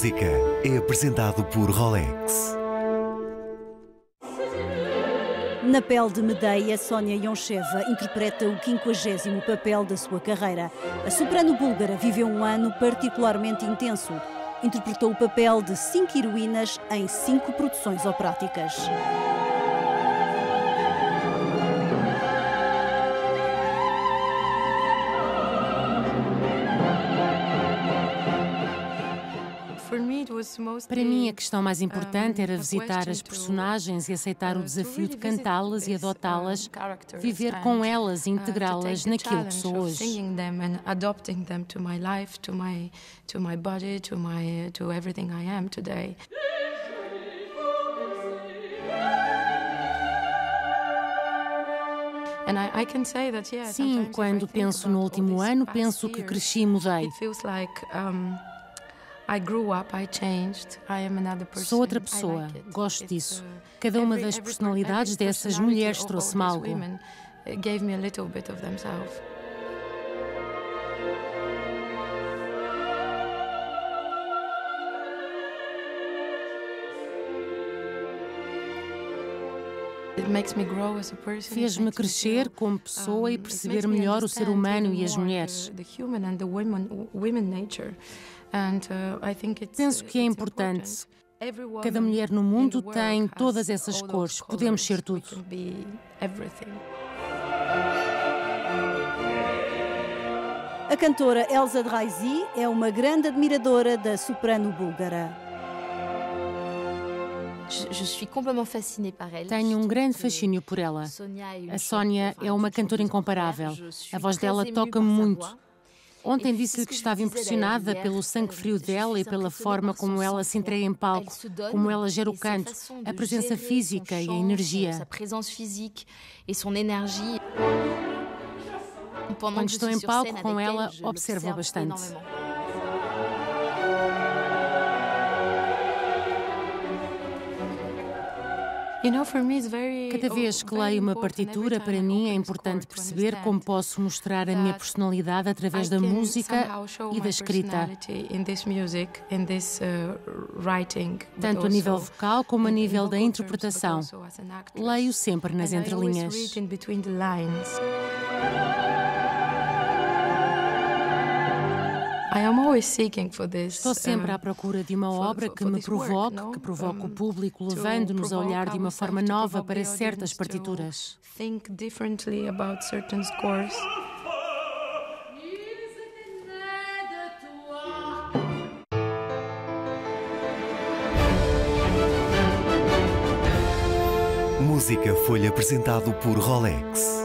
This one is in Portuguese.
Música é apresentado por Rolex. Na pele de Medeia, Sónia Yoncheva interpreta o 50º papel da sua carreira. A soprano búlgara viveu um ano particularmente intenso. Interpretou o papel de 5 heroínas em 5 produções operáticas. Para mim, a questão mais importante era visitar as personagens e aceitar o desafio de cantá-las e adotá-las, viver com elas e integrá-las naquilo que sou hoje. Sim, quando penso no último ano, penso que cresci e mudei. Sou outra pessoa, gosto disso. Cada uma das personalidades dessas mulheres trouxe-me algo. Fez-me crescer como pessoa e perceber melhor o ser humano e as mulheres. Penso que é importante. Cada mulher no mundo tem todas essas cores. Podemos ser tudo. A cantora Elsa Dreisy é uma grande admiradora da soprano búlgara. Tenho um grande fascínio por ela. A Sónia é uma cantora incomparável. A voz dela toca-me muito. Ontem disse-lhe que estava impressionada pelo sangue frio dela e pela forma como ela se entrega em palco, como ela gera o canto, a presença física e a energia. Quando estou em palco com ela, observo-a bastante. Cada vez que leio uma partitura, para mim é importante perceber como posso mostrar a minha personalidade através da música e da escrita, tanto a nível vocal como a nível da interpretação. Leio sempre nas entrelinhas. Estou sempre à procura de uma obra que me provoque, que provoque o público, levando-nos a olhar de uma forma nova para certas partituras. Música foi apresentado por Rolex.